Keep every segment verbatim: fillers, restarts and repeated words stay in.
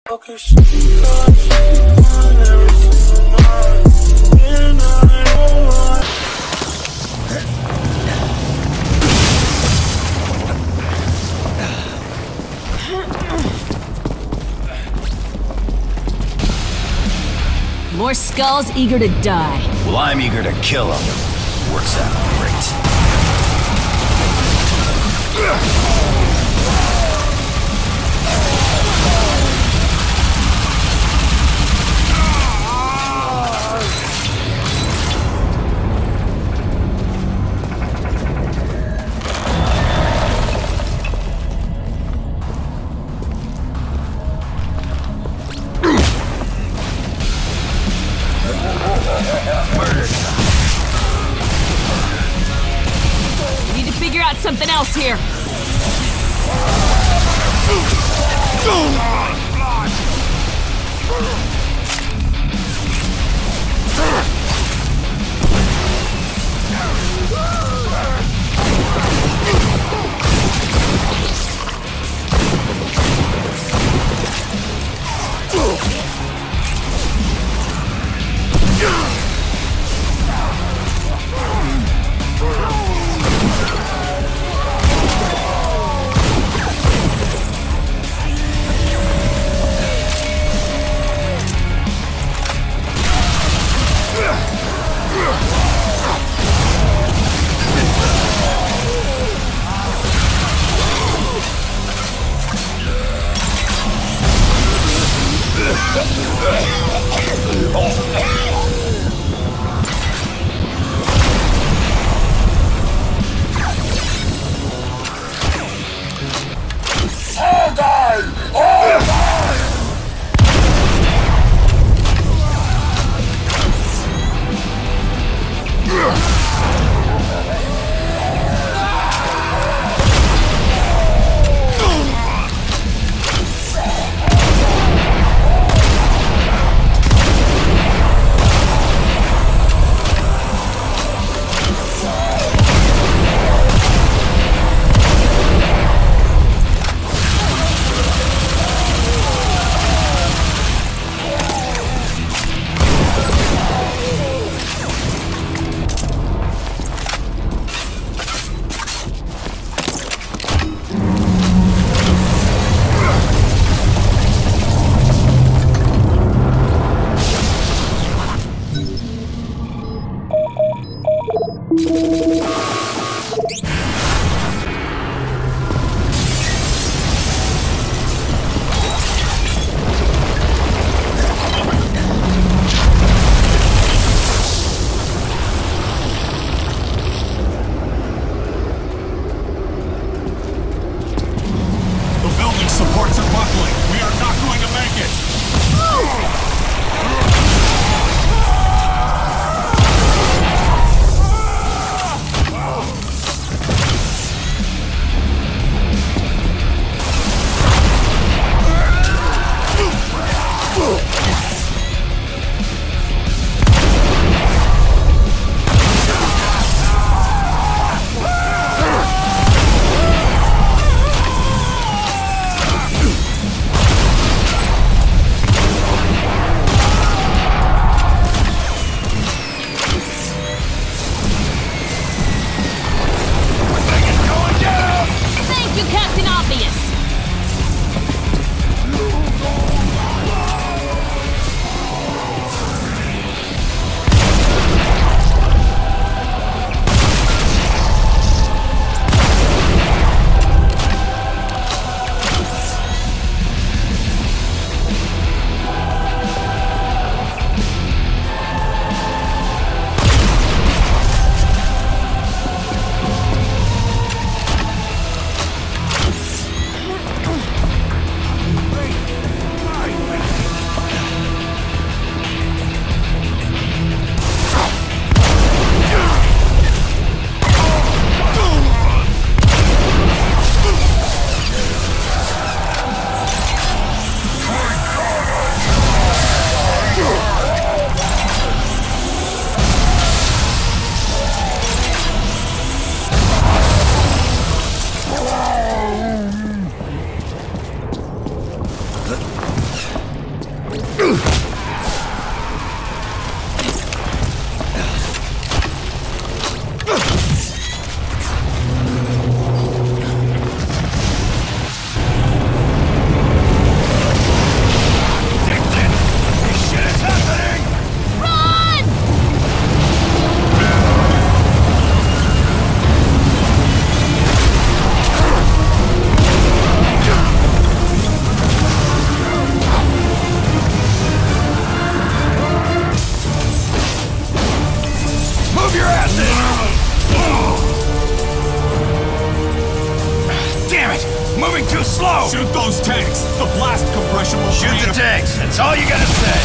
More skulls eager to die. Well, I'm eager to kill them. Works out great. Something else here. Shoot those tanks! The blast compression will shoot the tanks! That's all you gotta say!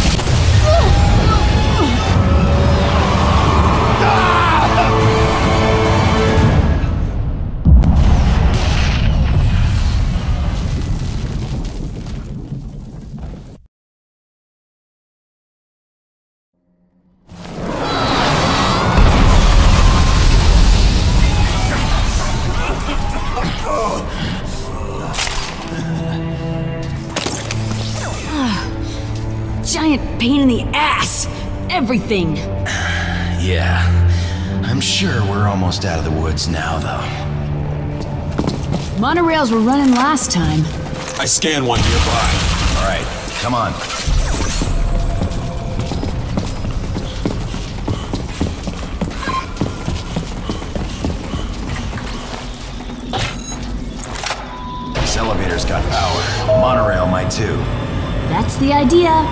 Giant pain in the ass! Everything! Yeah. I'm sure we're almost out of the woods now, though. Monorails were running last time. I scanned one nearby. Alright, come on. This elevator's got power. Monorail might too. That's the idea.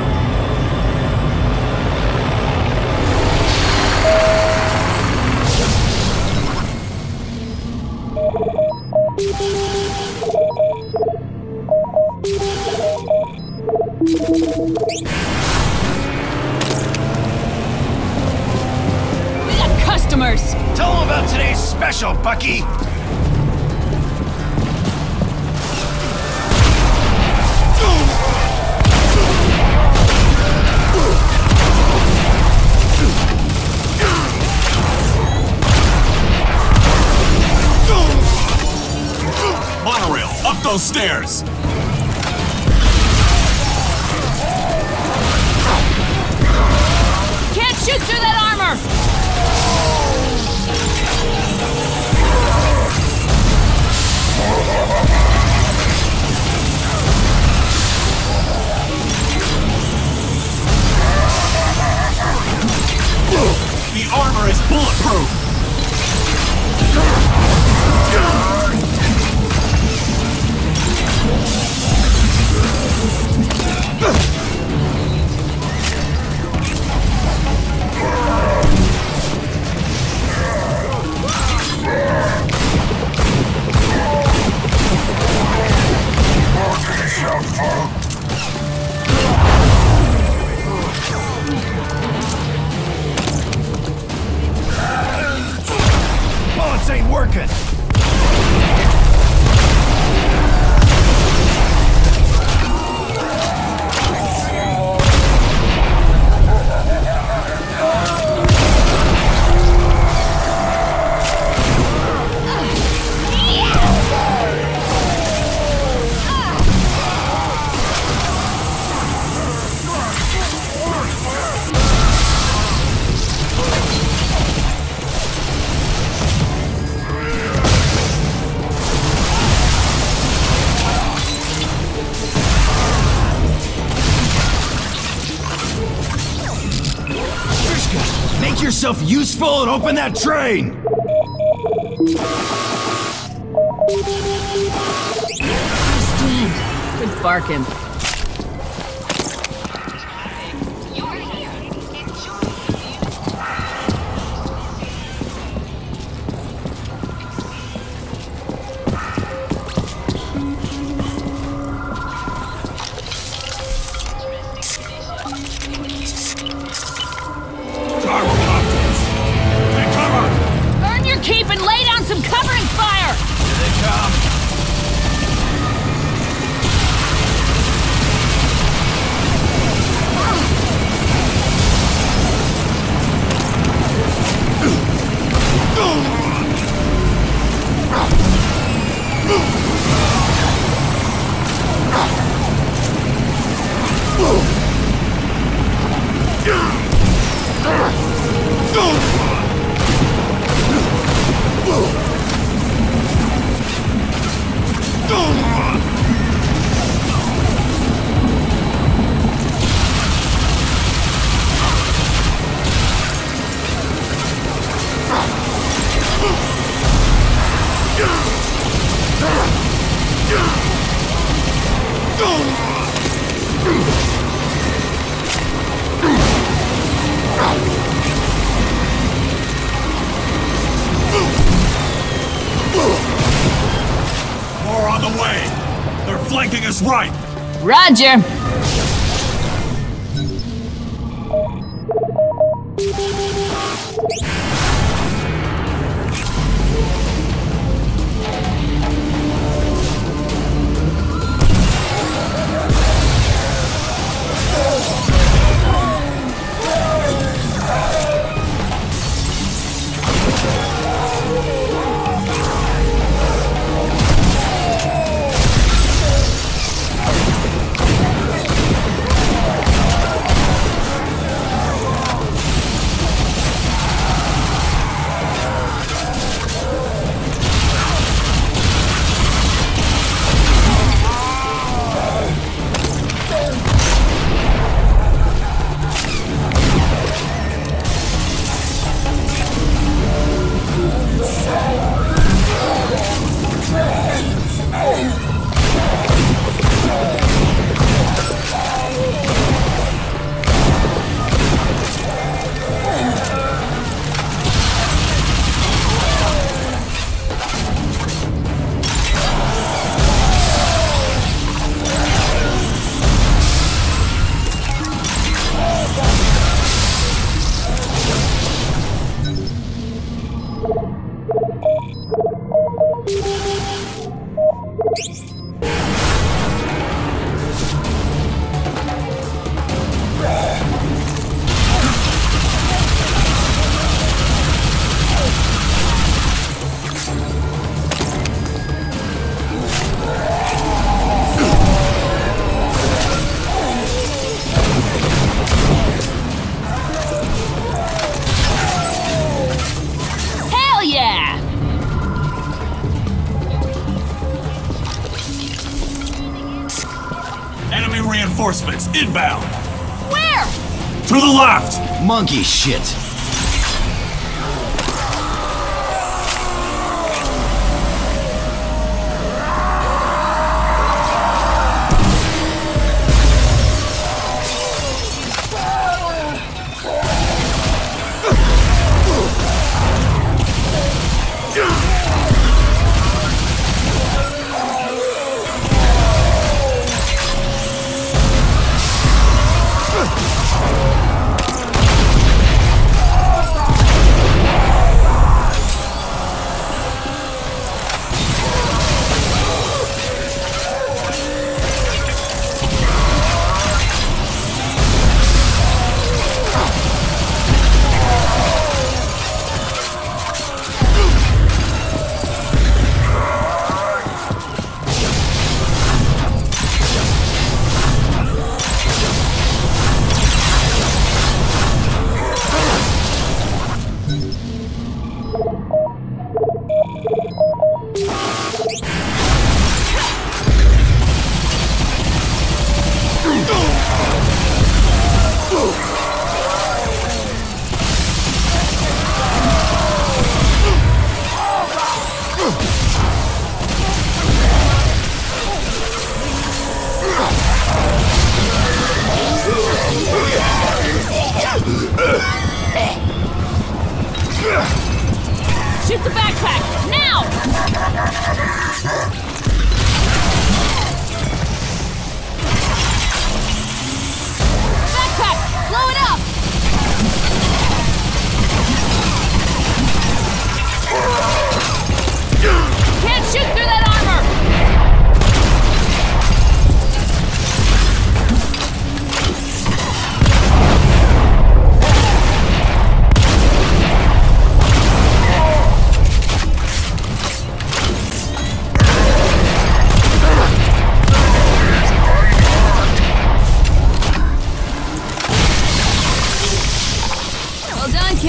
We got customers! Tell them about today's special, Bucky! Monorail, up those stairs! Can't shoot through that armor! The armor is bulletproof! Bullets ain't working! Make yourself useful and open that train! He's dead. Good barking. Earn your keep and lay down some covering fire! Here they come! More on the way! They're flanking us right! Roger. Reinforcements inbound! Where? To the left! Monkey shit. Shoot the backpack! Now! Backpack! Blow it up! Can't shoot through that armor!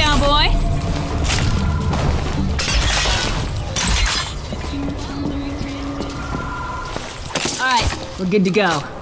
cowboy. All right, we're good to go.